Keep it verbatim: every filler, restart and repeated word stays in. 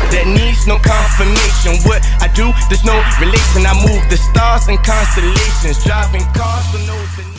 that needs no confirmation. What I do, there's no relation. I move the stars and constellations, driving cars for no